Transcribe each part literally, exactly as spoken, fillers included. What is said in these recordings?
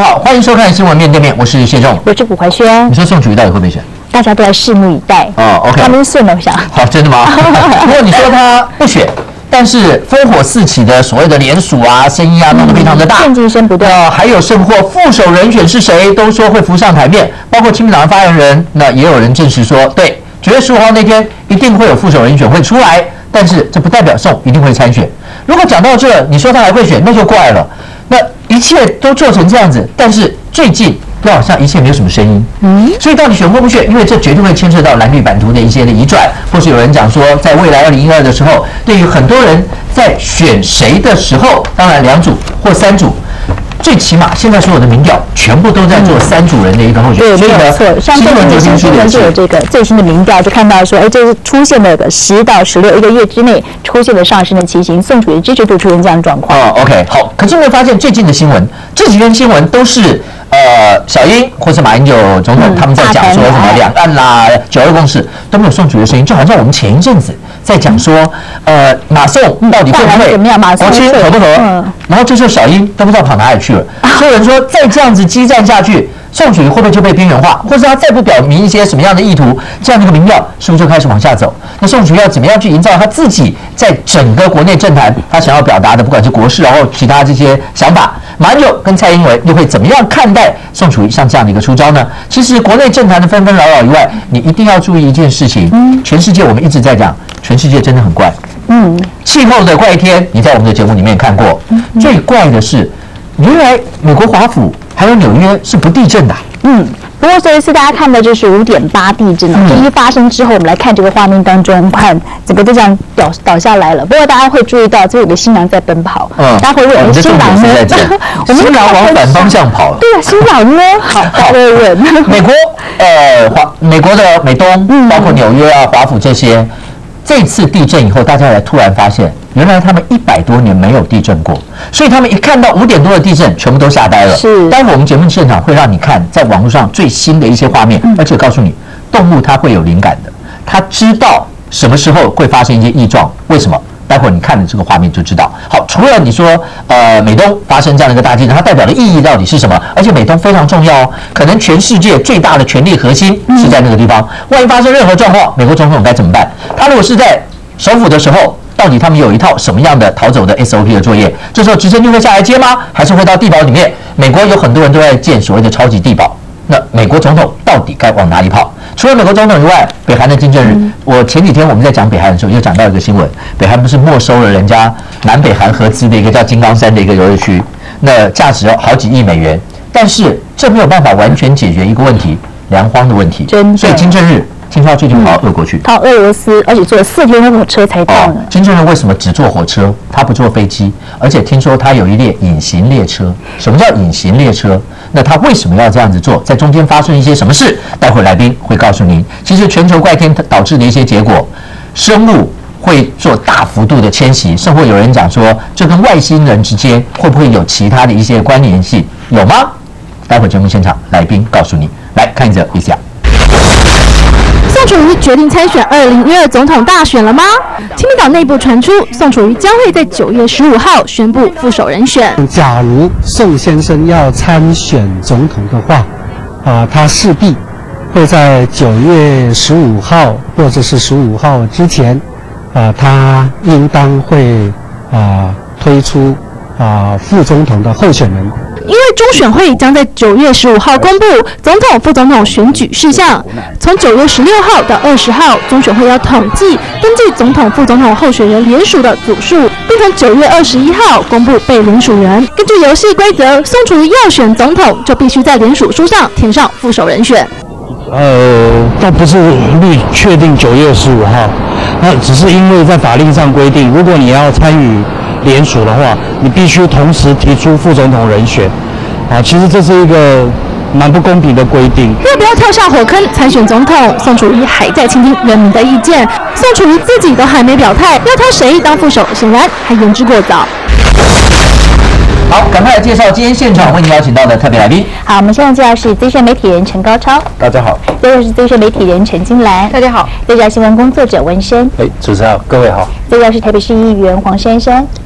好，欢迎收看新闻面对面，我是谢仲， 我是古怀轩。 你说宋楚瑜到底会不会选？ 大家都在拭目以待。 哦 ，OK， 他们顺了，我想。 好，真的吗？如果你说他不选，但是烽火四起的所谓的联署啊、声音啊，弄得非常的大， 渐进声不断。 呃，还有甚或副手人选是谁，都说会浮上台面，包括亲民党的发言人，那也有人证实说，对，九月十五号那天一定会有副手人选会出来，但是这不代表宋一定会参选。如果讲到这，你说他还会选，那就怪了。那一切都做成这样子，但是最近又好像一切没有什么声音，嗯，所以到底选或不选？因为这绝对会牵涉到蓝绿版图的一些的移转，或是有人讲说，在未来二零一二的时候，对于很多人在选谁的时候，当然两组或三组。最起码现在所有的民调全部都在做三组人的一个候选人， 对，没有错。像最近的新新闻就有这个最新的民调，就看到说，哎，这是出现了个十到十六一个月之内出现了上升的情形，宋楚瑜支持度出现这样的状况。 哦 ，OK， 好。可是你会发现最近的新闻，这几天新闻都是呃小英或是马英九总统、嗯、他们在讲说什么两岸啦、九二共识都没有宋楚瑜的声音，就好像我们前一阵子在讲说，呃，马宋到底会不会怎么样？马宋合不合？嗯，然后这时候小英都不知道跑哪里去了。所有人说，再这样子激战下去，宋楚瑜会不会就被边缘化，或者他再不表明一些什么样的意图，这样的一个民调是不是就开始往下走？那宋楚瑜要怎么样去营造他自己在整个国内政坛他想要表达的，不管是国事然后其他这些想法？马英九跟蔡英文又会怎么样看待宋楚瑜像这样的一个出招呢？其实国内政坛的纷纷扰扰以外，你一定要注意一件事情，嗯，全世界我们一直在讲，全世界真的很怪，嗯，气候的怪天，你在我们的节目里面看过，嗯嗯、最怪的是。原来美国华府还有纽约是不地震的、啊。嗯， 不过这一次大家看的就是五点八地震了。嗯、这一发生之后，我们来看这个画面当中，看整个就这样倒倒下来了。不过大家会注意到，这有个新郎在奔跑。嗯，大家会问：新郎呢？ 我们新郎往反方向跑了。 对啊，新郎呢？好，大家会问。 美国呃华美国的美东，嗯、包括纽约啊、华府这些，这次地震以后，大家才突然发现。原来他们一百多年没有地震过，所以他们一看到五点多的地震，全部都吓呆了。是，待会我们节目现场会让你看在网络上最新的一些画面，嗯、而且告诉你，动物它会有灵感的，它知道什么时候会发生一些异状，为什么？待会儿你看了这个画面就知道。好，除了你说呃美东发生这样的一个大地震，它代表的意义到底是什么？而且美东非常重要哦，可能全世界最大的权力核心是在那个地方。万一发生任何状况，美国总统该怎么办？他如果是在首府的时候。到底他们有一套什么样的逃走的 S O P 的作业？这时候直升机会下来接吗？还是会到地堡里面？美国有很多人都在建所谓的超级地堡。那美国总统到底该往哪里跑？除了美国总统以外，北韩的金正日，嗯、我前几天我们在讲北韩的时候，又讲到一个新闻，北韩不是没收了人家南北韩合资的一个叫金刚山的一个游乐区，那价值好几亿美元，但是这没有办法完全解决一个问题，粮荒的问题。所以金正日。听说他最近跑到俄国去， 到俄罗斯，而且坐了四天的火车才到呢。 金正恩为什么只坐火车，他不坐飞机？而且听说他有一列隐形列车。什么叫隐形列车？那他为什么要这样子做？在中间发生一些什么事？待会来宾会告诉您。其实全球怪天导致的一些结果，生物会做大幅度的迁徙，甚或有人讲说，这跟外星人之间会不会有其他的一些关联性？有吗？待会节目现场来宾告诉你。来看一则一下。 宋楚瑜决定参选二零一二总统大选了吗？亲民党内部传出，宋楚瑜将会在九月十五号宣布副手人选。 假如宋先生要参选总统的话，啊，他势必会在九月十五号或者是十五号之前，啊，他应当会啊推出啊副总统的候选人。 因为中选会将在九月十五号公布总统、副总统选举事项，从九月十六号到二十号，中选会要统计登记总统、副总统候选人联署的组数，并从九月二十一号公布被联署人。根据游戏规则，宋楚瑜要选总统，就必须在联署书上填上副手人选。 呃，倒不是律确定九月十五号，那只是因为在法令上规定，如果你要参与联署的话，你必须同时提出副总统人选，啊，其实这是一个蛮不公平的规定。 要不要跳下火坑参选总统？宋楚瑜还在倾听人民的意见，宋楚瑜自己都还没表态，要挑谁当副手，显然还言之过早。 好，赶快来介绍今天现场为您邀请到的特别来宾。 好，我们现在介绍是资深媒体人陈高超， 大家好； 接着是资深媒体人陈金兰， 大家好； 接着新闻工作者文生， 哎，主持人好，各位好； 接着是台北市议员黄珊珊，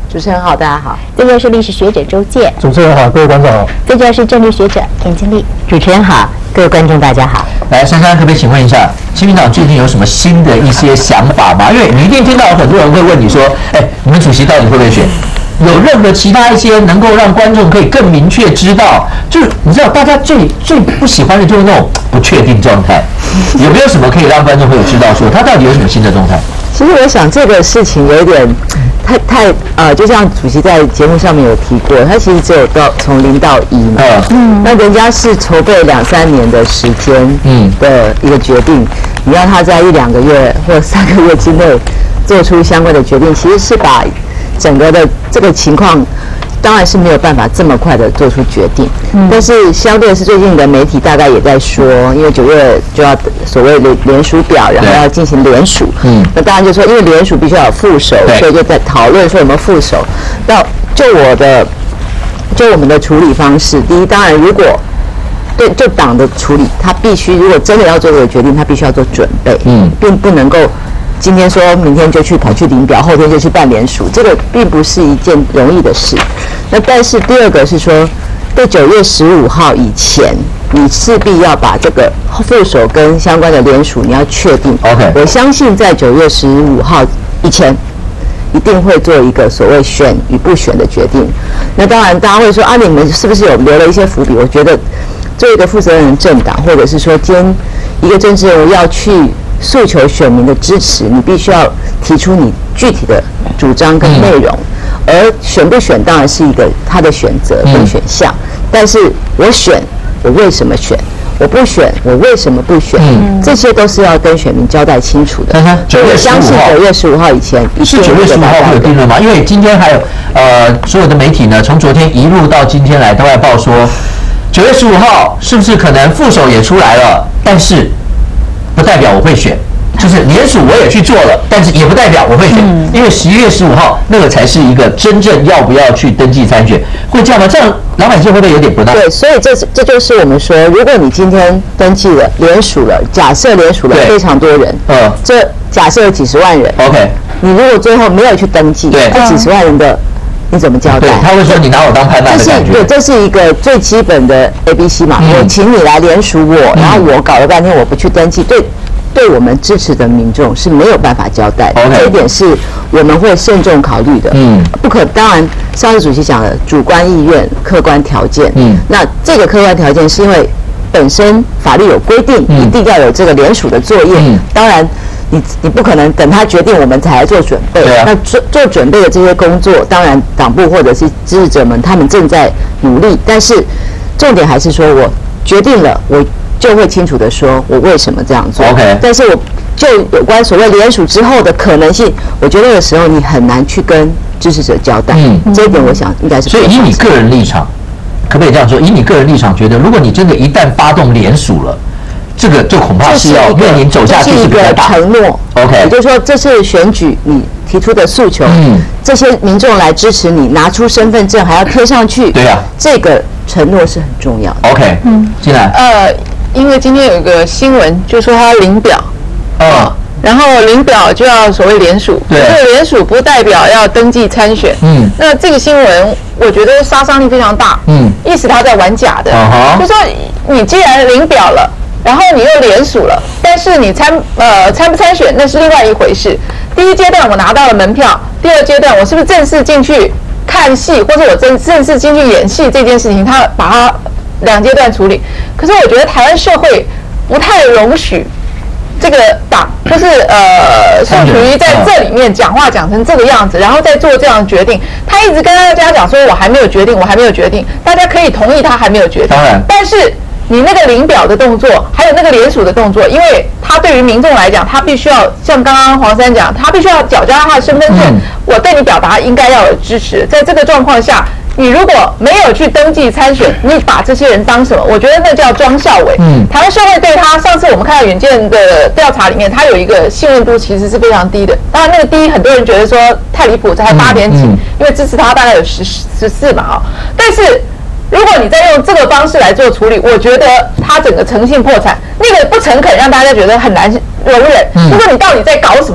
主持人好，大家好。 这就是历史学者周介。 主持人好，各位观众好。 这就是政治学者田经理。 主持人好，各位观众大家好。 来，珊珊，可不可以请问一下，亲民党最近有什么新的一些想法吗？因为你一定听到有很多人会问你说，哎，你们主席到底会不会选？有任何其他一些能够让观众可以更明确知道，就是你知道大家最最不喜欢的就是那种不确定状态，有没有什么可以让观众朋友知道说他到底有什么新的动态？ 其实我想这个事情有一点太太呃，就像主席在节目上面有提过，他其实只有到从零到一嘛，嗯，那人家是筹备两三年的时间，嗯的一个决定，你要他在一两个月或三个月之内做出相关的决定，其实是把整个的这个情况，当然是没有办法这么快的做出决定。嗯、但是相对是最近的媒体大概也在说，因为九月就要所谓的联署表，然后要进行联署。嗯，那当然就说，因为联署必须要有副手，所以就在讨论说有没有副手。那就我的，就我们的处理方式，第一，当然如果对就党的处理，他必须如果真的要做这个决定，他必须要做准备，嗯，并不能够。今天说明天就去跑去领表，后天就去办联署，这个并不是一件容易的事。那但是第二个是说，在九月十五号以前，你势必要把这个副手跟相关的联署你要确定。 OK， 我相信在九月十五号以前，一定会做一个所谓选与不选的决定。那当然，大家会说啊，你们是不是有留了一些伏笔？我觉得，做一个负责任的政党，或者是说，今天一个政治人物要去诉求选民的支持，你必须要提出你具体的主张跟内容，嗯、而选不选当然是一个他的选择跟选项，嗯、但是我选，我为什么选？我不选，我为什么不选？嗯、这些都是要跟选民交代清楚的。 九月十五号，相信九月十五号以前是九月十五号会有定论吗？因为今天还有呃所有的媒体呢，从昨天一路到今天来都在报说，九月十五号是不是可能副手也出来了？但是不代表我会选，就是联署我也去做了，但是也不代表我会选，嗯、因为十一月十五号那个才是一个真正要不要去登记参选，会这样吗？这样老百姓会不会有点不耐？ 对，所以这这就是我们说，如果你今天登记了、联署了，假设联署了非常多人，嗯，这假设有几十万人 ，OK， 你如果最后没有去登记， 对， 这几十万人的。你怎么交代？ 对，他会说你拿我当判断的感觉。 对，这是一个最基本的 A B C 嘛。嗯、我请你来联署我，然后我搞了半天我不去登记，对，对我们支持的民众是没有办法交代的。Okay. 这一点是我们会慎重考虑的。嗯，不可当然，上次主席讲的主观意愿、客观条件。嗯，那这个客观条件是因为本身法律有规定，嗯、一定要有这个联署的作业。嗯、当然。你你不可能等他决定我们才来做准备，啊、那做做准备的这些工作，当然党部或者是支持者们他们正在努力，但是重点还是说我决定了，我就会清楚的说我为什么这样做。 OK， 但是我就有关所谓联署之后的可能性，我觉得有时候你很难去跟支持者交代，嗯，这一点我想应该是。 所以以你个人立场，可不可以这样说？以你个人立场觉得，如果你真的一旦发动联署了，这个就恐怕是要面临走下去是比较大。 承诺 ，OK， 也就是说，这是选举你提出的诉求，嗯，这些民众来支持你，拿出身份证还要贴上去， 对呀、啊， 这个承诺是很重要的。 OK， 嗯，进来。 呃，因为今天有一个新闻，就说他领表，哦，然后领表就要所谓联署， 对， 这个联署不代表要登记参选，嗯，那这个新闻我觉得杀伤力非常大，嗯，意思他在玩假的，uh huh、就说你既然领表了。然后你又联署了，但是你参呃参不参选那是另外一回事。第一阶段我拿到了门票，第二阶段我是不是正式进去看戏，或者我正正式进去演戏这件事情，他把它两阶段处理。可是我觉得台湾社会不太容许这个党就是呃宋楚瑜在这里面讲话讲成这个样子，然后再做这样的决定。他一直跟大家讲说我还没有决定，我还没有决定，大家可以同意他还没有决定， 当然， 但是。你那个领表的动作，还有那个联署的动作，因为他对于民众来讲，他必须要像刚刚黄珊讲，他必须要缴交他的身份证，嗯、我对你表达应该要有支持。在这个状况下，你如果没有去登记参选，你把这些人当什么？我觉得那叫装校委。嗯，台湾社会对他，上次我们看到远见的调查里面，他有一个信任度其实是非常低的。当然那个低，很多人觉得说太离谱，才八点几，嗯嗯、因为支持他大概有十十四嘛啊、哦，但是。如果你再用这个方式来做处理，我觉得它整个诚信破产，那个不诚恳让大家觉得很难容忍。如果你到底在搞什么？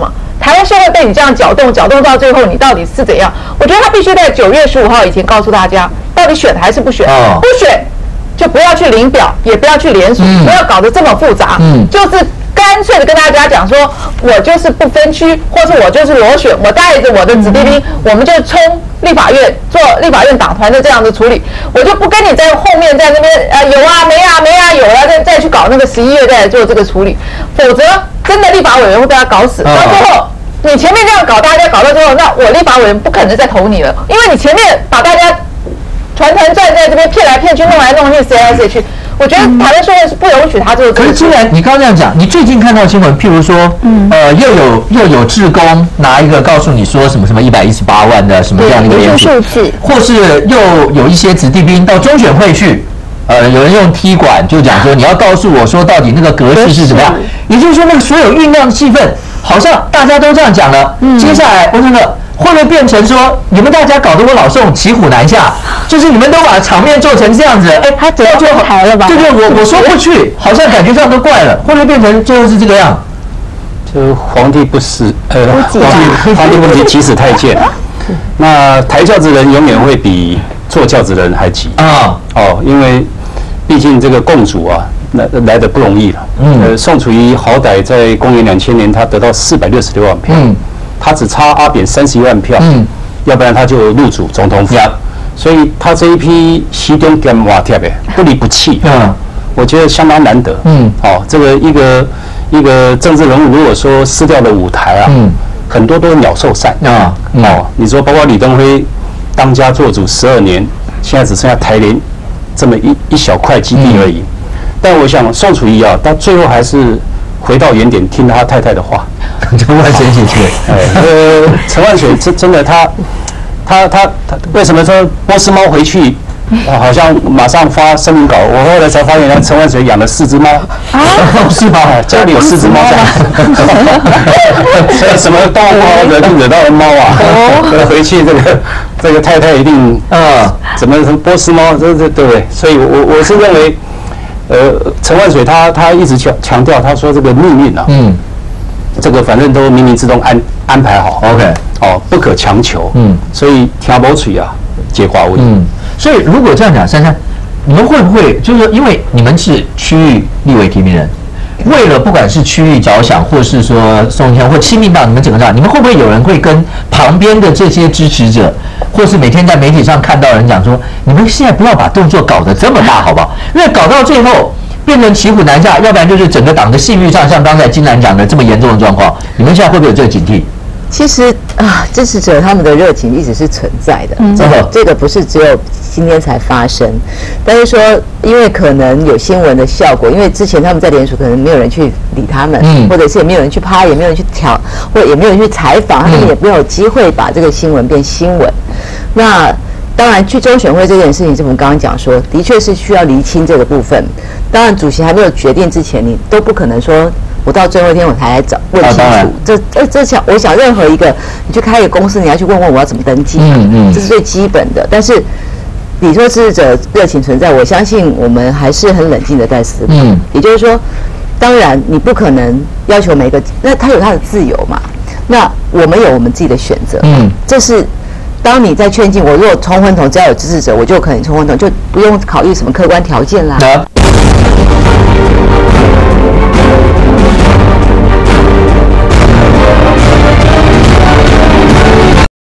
台湾社会被你这样搅动，搅动到最后，你到底是怎样？我觉得他必须在九月十五号以前告诉大家，到底选还是不选？哦、不选就不要去领表，也不要去联署，嗯、不要搞得这么复杂。嗯，就是干脆的跟大家讲说，我就是不分区，或是我就是裸选，我带着我的子弟兵，嗯、我们就冲立法院做立法院党团的这样的处理，我就不跟你在后面在那边呃有啊没啊没啊有啊，再再去搞那个十一月再来做这个处理，否则真的立法委员会被他搞死。到最后，你前面这样搞，大家搞到最后，那我立法委员不可能再投你了，因为你前面把大家团团转在这边骗来骗去，弄来弄去，塞来塞去。我觉得台湾社会是不容许他这个。 可是既然你刚刚这样讲，你最近看到新闻，譬如说，嗯，呃，又有又有志工拿一个告诉你说什么什么一百一十八万的什么这样的一个数字， 或是又有一些子弟兵到中选会去，呃，有人用踢馆就讲说你要告诉我说到底那个格式是怎么样，也就是说那个所有酝酿的气氛，好像大家都这样讲了，嗯，接下来我这个。会不会变成说你们大家搞得我老宋骑虎难下？就是你们都把场面做成这样子，哎，他得就台了吧？ 对对，我我说不去，好像感觉上都怪了。会不会变成最后是这个样？ 就皇帝不死，呃，皇帝皇帝不急急死太监。那抬轿子人永远会比坐轿子人还急啊！哦，因为毕竟这个共主啊，来来的不容易了。嗯，呃，宋楚瑜好歹在公元两千年，他得到四百六十六万票。嗯。他只差阿扁三十一万票，嗯，要不然他就入主总统府，所以他这一批西东跟瓦贴的不离不弃，嗯，我觉得相当难得，嗯，哦，这个一个一个政治人物如果说失掉了舞台啊，嗯，很多都是鸟兽散啊，哦，你说包括李登辉当家做主十二年，现在只剩下台联这么一一小块基地而已，但我想宋楚瑜啊，到最后还是回到原点，听他太太的话。 陈万水姐姐， 哎，呃，陈万水真真的他，他他他为什么说波斯猫回去，好像马上发声明稿？我后来才发现，陈万水养了四只猫啊，是吧？家里有四只猫在，什么动物惹惹到猫啊？回去这个这个太太一定啊，怎么什么波斯猫？这这对不对？所以我我是认为，呃，陈万水他他一直强强调，他说这个命运啊，嗯。这个反正都冥冥之中安安排好 ，OK， 哦，不可强求，嗯，所以听不嘴啊，皆寡味，嗯， 所以如果这样讲，珊珊，你们会不会就是说，因为你们是区域立委提名人，为了不管是区域着想，或是说宋天或亲民党，你们整个这样，你们会不会有人会跟旁边的这些支持者，或是每天在媒体上看到人讲说，你们现在不要把动作搞得这么大，好不好？因为搞到最后。变成骑虎难下，要不然就是整个党的信誉上，像刚才金兰讲的这么严重的状况，你们现在会不会有这个警惕？ 其实啊，支持者他们的热情一直是存在的，嗯、这个这个不是只有今天才发生，但是说因为可能有新闻的效果，因为之前他们在联署可能没有人去理他们，嗯、或者是也没有人去拍，也没有人去调，或者也没有人去采访，他们也没有机会把这个新闻变新闻。那当然，去中选会这件事情，是我们刚刚讲说，的确是需要厘清这个部分。当然，主席还没有决定之前，你都不可能说，我到最后一天我才来找问清楚。啊、这这这想，我想任何一个，你去开一个公司，你要去问问我要怎么登记，嗯嗯，这是最基本的。但是你说支持者热情存在，我相信我们还是很冷静的在思考。嗯，也就是说，当然你不可能要求每个，那他有他的自由嘛，那我们有我们自己的选择。嗯，这是。当你在劝进我，如果冲昏头，只要有支持者，我就可能冲昏头，就不用考虑什么客观条件啦。